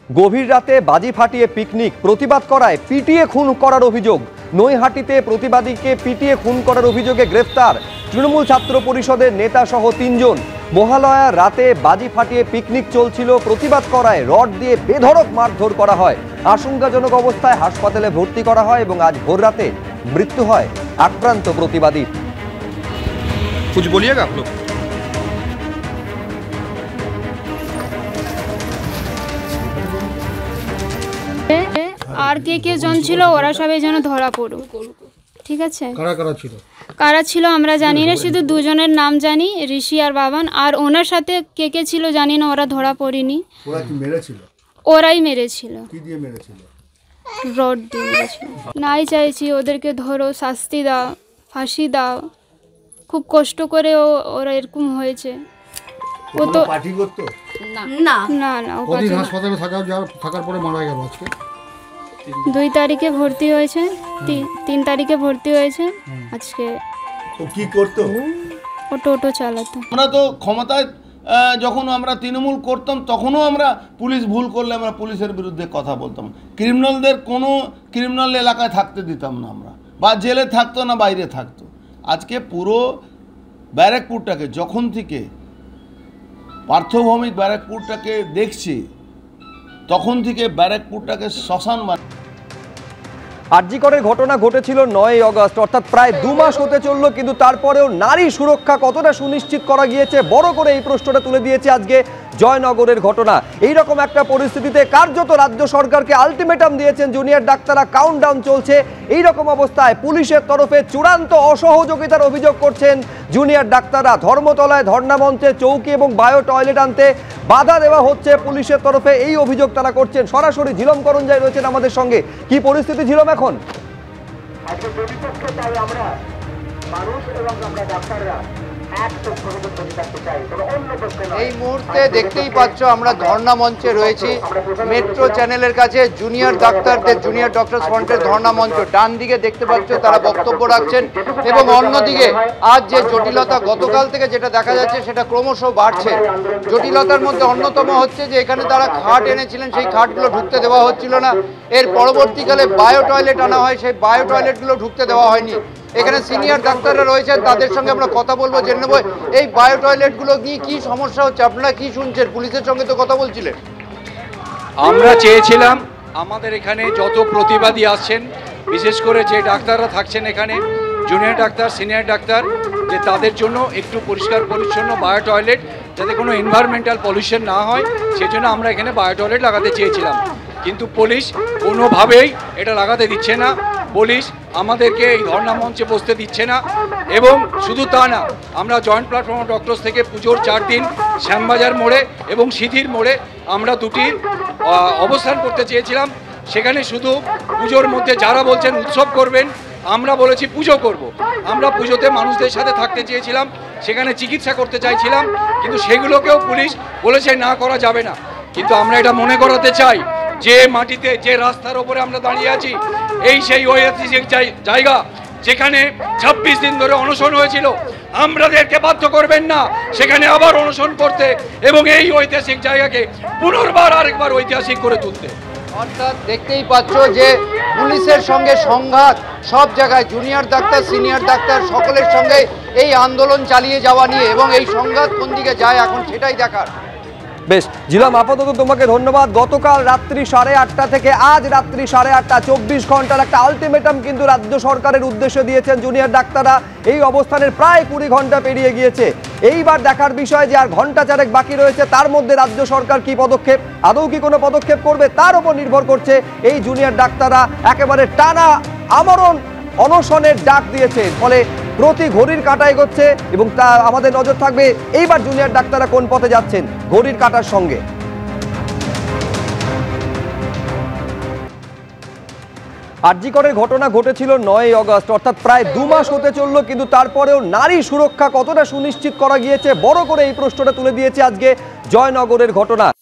গভীর রাতে বাজি ফাটিয়ে পিকনিক প্রতিবাদ করায় পিটিয়ে খুন করার অভিযোগ। নৈহাটিতে প্রতিবাদীকে পিটিয়ে খুন করার অভিযোগে গ্রেফতার তৃণমূল ছাত্র পরিষদের নেতা সহ ৩ জন। মহালয়ার রাতে বাজি ফাটিয়ে পিকনিক চলছিল, প্রতিবাদ করায় রড দিয়ে বেধড়ক মারধর করা হয়। আশঙ্কাজনক অবস্থায় হাসপাতালে ভর্তি করা হয় এবং আজ ভোররাতে মৃত্যু হয় আক্রান্ত প্রতিবাদীর। कुछ बोलिएगा आप लोग। আর কে জন ছিল ওরা সবাই যেন ধরা পড়ুক, ঠিক আছে? কারা ছিল আমরা জানি না, শুধু দুজনের নাম জানি, ঋষি আর বাবান। আর ওনার সাথে কে ছিল জানি না, ওরা ধরা পড়েনি। ওরাই মেরেছিল। রড দিয়ে মেরেছিল। নাই চাইছি ওদেরকে ধরো, শাস্তি দাও, ফাঁসি দাও। খুব কষ্ট করে ওরা এরকম হয়েছে। ও তো পার্টি করতো না না না, ও হাসপাতালে থাকার পরে মারা গেল। আজকে 2 তারিখে ভর্তি হয়েছে, 3 তারিখে ভর্তি হয়েছে। আজকে ও কি করতো? ও টোটো চালাতো। আমরা তো ক্ষমতায় যখন আমরা তৃণমূল করতাম তখনও আমরা পুলিশ ভুল করলে আমরা পুলিশের বিরুদ্ধে কথা বলতাম। ক্রিমিনালদের কোনো ক্রিমিনাল এলাকায় থাকতে দিতাম না আমরা, বা জেলে থাকতো না বাইরে থাকতো। আজকে পুরো ব্যারাকপুরটাকে, যখন থেকে পার্থভৌমিক ব্যারাকপুরটাকে দেখছি তখন থেকে ব্যারাকপুরটাকে শ্মশান আরজিকরের ঘটনা ঘটেছিল 9ই আগস্ট, অর্থাৎ প্রায় 2 মাস হতে চললো, কিন্তু তারপরেও নারী সুরক্ষা কতটা সুনিশ্চিত করা গিয়েছে, বড় করে এই প্রশ্নটা তুলে দিয়েছে আজকে জয়নগরের ঘটনা। এইরকম একটা পরিস্থিতিতে কার্যত রাজ্য সরকারকে আলটিমেটাম দিয়েছেন জুনিয়র ডাক্তাররা। কাউন্টডাউন চলছে। এই রকম অবস্থায় পুলিশের তরফে চূড়ান্ত অসহযোগিতার অভিযোগ করছেন জুনিয়র ডাক্তাররা। ধর্মতলায় ধর্ণামঞ্চে চৌকি এবং বায়ো টয়লেট আনতে বাধা দেওয়া হচ্ছে পুলিশের তরফে, এই অভিযোগ তারা করছেন। সরাসরি ঝিলম করঞ্জাই রয়েছেন আমাদের সঙ্গে। কি পরিস্থিতি ঝিলম এখন? এই মুহূর্তে দেখতেই পাচ্ছ আমরা ধর্ণা মঞ্চে রয়েছি, মেট্রো চ্যানেলের কাছে জুনিয়র ডাক্তারদের, জুনিয়র ডক্টরস ফ্রন্টের ধর্ণা মঞ্চ। ডান দিকে দেখতে পাচ্ছ তারা বক্তব্য রাখছেন, এবং অন্যদিকে আজ যে জটিলতা, গতকাল থেকে যেটা দেখা যাচ্ছে সেটা ক্রমশ বাড়ছে। জটিলতার মধ্যে অন্যতম হচ্ছে যে এখানে তারা খাট এনেছিলেন, সেই খাটগুলো ঢুকতে দেওয়া হচ্ছিল না। এর পরবর্তীকালে বায়ো টয়লেট আনা হয়, সেই বায়ো টয়লেটগুলো ঢুকতে দেওয়া হয়নি। এখানে সিনিয়র ডাক্তাররা রয়েছেন, তাদের সঙ্গে আমরা কথা বলবো, জেনে নেব এই বায়ো টয়লেটগুলো নিয়ে কি সমস্যা হচ্ছে। আপনারা কি শুনছেন? পুলিশের সঙ্গে তো কথা বলছিলেন। আমরা চেয়েছিলাম আমাদের এখানে যত প্রতিবাদী আসছেন, বিশেষ করে যে ডাক্তাররা থাকছেন এখানে, জুনিয়র ডাক্তার, সিনিয়র ডাক্তার, যে তাদের জন্য একটু পরিষ্কার পরিচ্ছন্ন বায়ো টয়লেট, যাতে কোনো এনভায়রনমেন্টাল পলিউশন না হয়, সেজন্য আমরা এখানে বায়ো টয়লেট লাগাতে চেয়েছিলাম। কিন্তু পুলিশ কোনোভাবেই এটা লাগাতে দিচ্ছে না। পুলিশ আমাদেরকে এই ধর্ণা মঞ্চে বসতে দিচ্ছে না। এবং শুধু তা না, আমরা জয়েন্ট প্ল্যাটফর্ম অফ ডক্টরস থেকে পুজোর 4 দিন শ্যামবাজার মোড়ে এবং সিধির মোড়ে আমরা দুটি অবস্থান করতে চেয়েছিলাম। সেখানে শুধু পুজোর মধ্যে যারা বলছেন উৎসব করবেন, আমরা বলেছি পুজো করব। আমরা পুজোতে মানুষদের সাথে থাকতে চেয়েছিলাম, সেখানে চিকিৎসা করতে চাইছিলাম, কিন্তু সেগুলোকেও পুলিশ বলেছে না করা যাবে না। কিন্তু আমরা এটা মনে করাতে চাই, যে মাটিতে, যে রাস্তার ওপরে আমরা দাঁড়িয়ে আছি, এই সেই ঐতিহাসিক জায়গা যেখানে 26 দিন ধরে অনশন হয়েছিল। আমাদেরকে বাধ্য করবেন না সেখানে আবার অনশন করতে এবং এই ঐতিহাসিক জায়গাকে পুনর্বার আরেকবার ঐতিহাসিক করে তুলতে। অর্থাৎ দেখতেই পাচ্ছ যে পুলিশের সঙ্গে সংঘাত সব জায়গায়, জুনিয়র ডাক্তার, সিনিয়র ডাক্তার সকলের সঙ্গে এই আন্দোলন চালিয়ে যাওয়া নিয়ে, এবং এই সংঘাত কোন দিকে যায় এখন সেটাই দেখার। বেশ ঝিলম, আপাতত তোমাকে ধন্যবাদ। গতকাল রাত্রি 8:30 থেকে আজ রাত্রি 8:30, 24 ঘন্টার একটা আলটিমেটাম কিন্তু রাজ্য সরকারের উদ্দেশ্যে দিয়েছেন জুনিয়র ডাক্তাররা। এই অবস্থানের প্রায় 20 ঘন্টা পেরিয়ে গিয়েছে। এইবার দেখার বিষয় যে আর ঘন্টা 4 বাকি রয়েছে, তার মধ্যে রাজ্য সরকার কি পদক্ষেপ, আদৌ কি কোনো পদক্ষেপ করবে, তার উপর নির্ভর করছে। এই জুনিয়র ডাক্তাররা একেবারে টানা আমরণ অনশনের ডাক দিয়েছে, ফলে প্রতি ঘড়ির কাঁটা এগোচ্ছে এবং তা আমাদের নজর থাকবে এইবার জুনিয়র ডাক্তাররা কোন পথে যাচ্ছেন ঘড়ির কাঁটার সঙ্গে। আরজিকরের ঘটনা ঘটেছিল 9ই আগস্ট, অর্থাৎ প্রায় 2 মাস হতে চললো, কিন্তু তারপরেও নারী সুরক্ষা কতটা সুনিশ্চিত করা গিয়েছে, বড় করে এই প্রশ্নটা তুলে দিয়েছে আজকে জয়নগরের ঘটনা।